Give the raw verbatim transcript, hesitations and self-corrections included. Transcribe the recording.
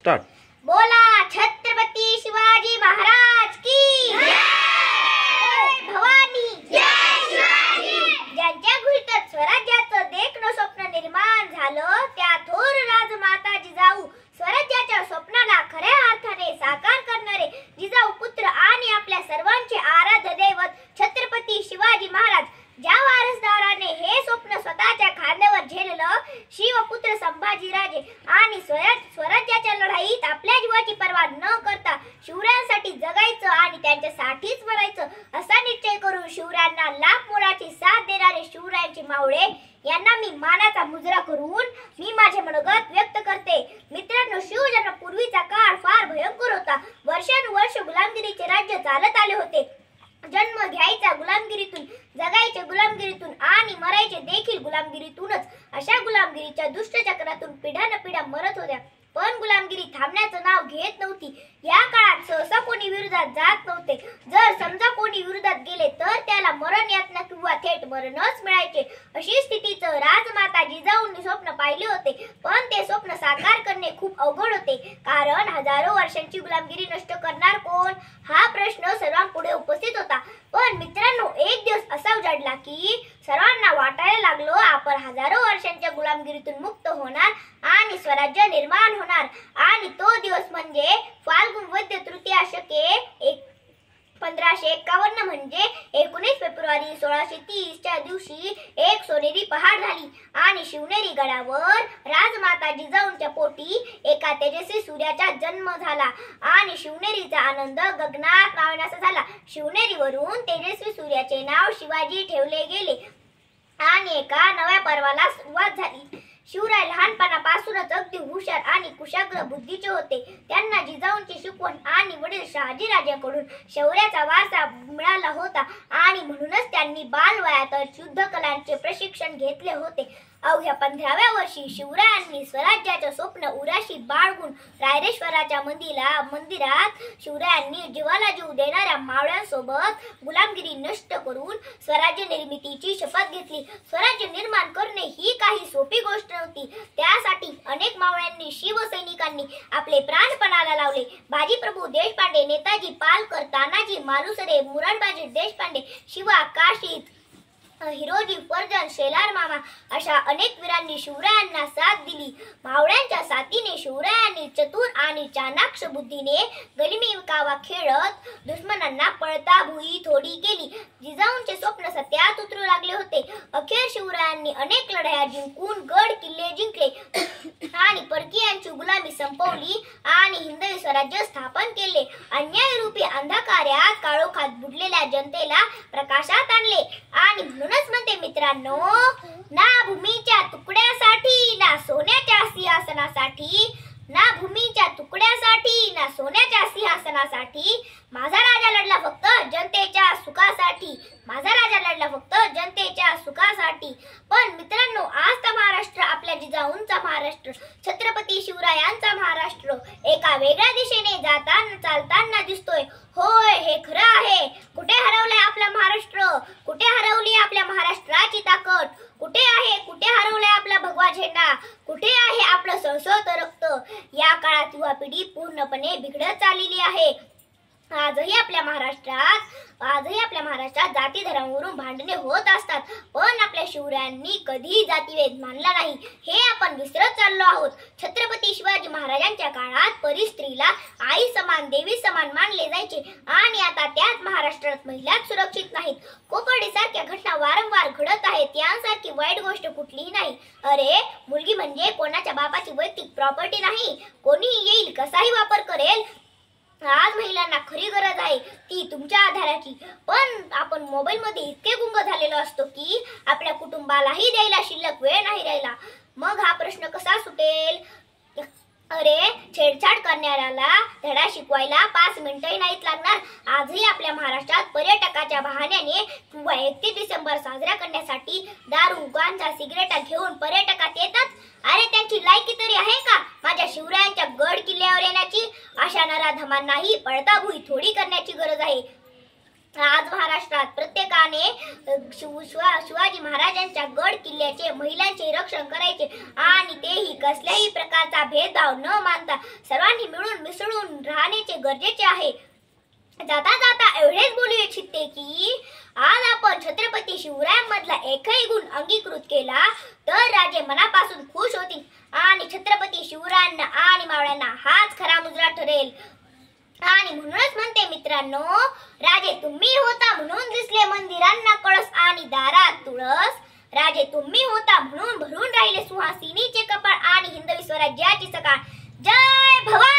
Start. बोला छत्रपती शिवाजी महाराज की जय, भवानी जय शिवाजी. ज्यांच्या घुईतच स्वराज्याचं देखणं स्वप्न निर्माण झालं त्या थोर राजमाता जिजाऊ स्वराज्याच्या स्वप्नाला खऱ्या अर्थाने साकार करणारे जिजाऊ पुत्र आणि आपल्या सर्वांचे आराध्य दैवत छत्रपती शिवाजी महाराज. ज्या वारसदाराने हे स्वप्न स्वतःच्या खांद्यावर झेललं, शिवपुत्र संभाजीराजे आणि स्वराज्याच्या लढाईत आपल्या जीवाची पर्वा न करता शिवरायांसाठी जगायचं आणि त्यांच्यासाठीच मरायचं असा निश्चय करून शिवरायांना लाख मोलाची साथ देणारे शिवरायांचे मावळे यांना मी मानाचा मुजरा करून मी माझे मनोगत व्यक्त करते. मित्रांनो, शिवजन्मापूर्वीचा काळ फार भयंकर होता. वर्षानुवर्ष गुलामगिरीचे राज्य चालत आले होते. जन्म घ्यायचा गुलामगिरीतून, जगायचे गुलामगिरीतून आणि मरायचे देखील गुलामगिरीतूनच. अशा गुलामगिरीच्या दुष्ट चक्रातून पिढ्यान पिढ्या मरत होत्या. पण गुलामगिरी थांबण्याचं नाव घेत नव्हती. या काळात सहसा कोणी विरोधात जात नव्हते. जर समजा कोणी विरोधात गेले तर त्याला मरण यातना किंवा थेट मरणच मिळायचे. अशी स्थितीचं राजमाता जिजाऊंनी स्वप्न पाहिले होते. पण ते स्वप्न साकार करणे खूप अवघड होते. कारण हजारो वर्षांची गुलामगिरी नष्ट करणार कोण हा प्रश्न सर्वांपुढे उपस्थित होता. पण मित्रांनो, एक दिवस असा उजाडला की सर्वांना वाटायला लागलो आपण हजारो वर्षांच्या गुलामगिरीतून मुक्त होणार आणि स्वराज्य निर्माण होणार. आणि तो दिवस म्हणजे फाल्गुन वद्य तृतीया शके एक पंधराशे एकावन्न म्हणजे एकोणीस फेब्रुवारी सोळाशे तीस च्या दिवशी एक सोनेरी पहाट झाली आणि शिवनेरी गडावर राजमाता जिजाऊंच्या पोटी एका तेजस्वी सूर्याचा जन्म झाला आणि शिवनेरीचा आनंद गगनात मावेनासा झाला. शिवनेरीवरून तेजस्वी सूर्याचे नाव शिवाजी ठेवले गेले आणि एका नव्या पर्वाला सुरुवात झाली. शिवराय लहानपणापासूनच अगदी हुशार आणि कुशाग्र बुद्धीचे होते. त्यांना जिजाऊंची शिकवण आणि वडील शहाजीराजांकडून शौर्याचा वारसा मिळाला होता आणि म्हणूनच त्यांनी बालवयातच युद्ध कलांचे प्रशिक्षण घेतले होते. अवघ्या पंधराव्या वर्षी शिवरायांनी स्वराज्याचे स्वप्न उराशी बाळगून रायरेश्वराच्या मंदिरा मंदिरात शिवरायांनी जीवाला जीव देणाऱ्या मावळ्यांसोबत गुलामगिरी नष्ट करून स्वराज्य निर्मितीची शपथ घेतली. स्वराज्य निर्माण करणे ही काही सोपी गोष्ट नव्हती. त्यासाठी अनेक मावळ्यांनी शिवसैनिकांनी आपले प्राण पणाला लावले. बाजीप्रभू देशपांडे, नेताजी पालकर, तानाजी मालुसरे, मुरारबाजी देशपांडे, शिवा काशीद, हिरोजी फर्जन, शेलार मामा अशा अनेक वीरांनी शिवरायांना साथ दिली. मावळ्यांच्या साथीने शिवरायांनी चतुर आणि चाणाक्ष बुद्धीने गलिमी कावा खेळत दुश्मनांना पळता भुई थोडी केली. जिजाऊंचे स्वप्न सत्यात उतरू लागले होते. अखेर शिवरायांनी अनेक लढाया जिंकून गड किल्ले जिंकले आणि परकीयांची गुलामी संपवली आणि हिंदवी स्वराज्य स्थापन केले. अन्यायरूपी अंधकारात काळोखात बुडलेल्या जनतेला प्रकाशात आणले. आणि म्हणूनच म्हणते मित्रांनो, ना भूमीच्या तुकड्यासाठी ना सोन्याच्या सिंहासनासाठी, ना भूमीच्या तुकड्यासाठी ना सोन्याच्या सिंहासनासाठी माझा राजा लढला फक्त जनतेच्या सुखासाठी. माझा राजा लढला फक्त जनतेच्या सुखासाठी. पण मित्रांनो, आजचा महाराष्ट्र आपल्या जिजाऊंचा महाराष्ट्र, छत्रपती शिवरायांचा महाराष्ट्र एका वेगळ्या दिशेने जाताना चालताना दिसतोय. होय, हे खरं आहे. कुठे हरवलंय आपला महाराष्ट्र? कुठे हरवली आपल्या महाराष्ट्राची ताकद? कुठे आहे कुठे हरवलाय आपला भगवा झेंडा? कुठे आहे आपलं सळसळत रक्त? या काळात युवा पिढी पूर्णपणे बिघडत चाललेली आहे. आजही आपल्या महाराष्ट्रात आजही आपल्या महाराष्ट्रात जाती धर्मावरून भांडणे होत असतात. पण आपल्या शिवरायांनी कधीही जातीभेद मानला नाही हे आपण विसरत चाललो आहोत. छत्रपती शिवाजी महाराजांच्या काळात परिस्त्रीला आई समान, देवी समान मानले जायचे आणि आता त्याच महाराष्ट्रात महिलाच सुरक्षित नाहीत. कोपर्डी सारख्या घटना वारंवार घडत आहेत. यांसारखी वाईट गोष्ट कुठलीही नाही. अरे, मुलगी म्हणजे कोणाच्या बापाची वैयक्तिक प्रॉपर्टी नाही. कोणीही येईल, कसाही वापर करेल. आज महिलांना खरी गरज आहे ती तुमच्या आधाराची. पण आपण मोबाईल मध्ये इतके गुंग झालेलो असतो की आपल्या कुटुंबालाही द्यायला शिल्लक वेळ नाही राहिला. मग हा प्रश्न कसा सुटेल? अरे, छेडछाड करणाऱ्याला धडा शिकवायला पाच मिनिटंही नाहीत लागणार. आजही आपल्या महाराष्ट्रात पर्यटकाच्या बहाण्याने किंवा एकतीस डिसेंबर साजरा करण्यासाठी दारू, गांजा, सिगरेटा घेऊन पर्यटकात येतात. अरे, त्यांची लायकी तरी आहे का माझ्या शिवरायांच्या गड किल्ल्यावर येण्याची? अशा नराधमांनाही पळता भुई थोडी करण्याची गरज आहे. आज महाराष्ट्रात प्रत्येकाने शिव शिवा- शिवाजी महाराजांच्या गड किल्ल्याचे महिलांचे रक्षण करायचे आणि तेही कसल्याही प्रकारचा भेदभाव न मानता सर्वांनी मिळून मिसळून राहण्याचे गरजेचे आहे. जाता जाता एवढेच बोलू इच्छिते की आज आपण छत्रपती शिवरायांमधला एकही गुण अंगीकृत केला तर राजे मनापासून खुश होतील आणि छत्रपती शिवरायांना आणि मावळ्यांना हाच खरा मुजरा ठरेल. आणि म्हणूनच म्हणते मित्रांनो, राजे तुम्ही होता म्हणून दिसले मंदिरांना कळस आणि दारात तुळस. राजे तुम्ही होता म्हणून भरून राहिले सुहासिनीचे कपाळ आणि हिंदवी स्वराज्याची सकाळ. जय भवानी.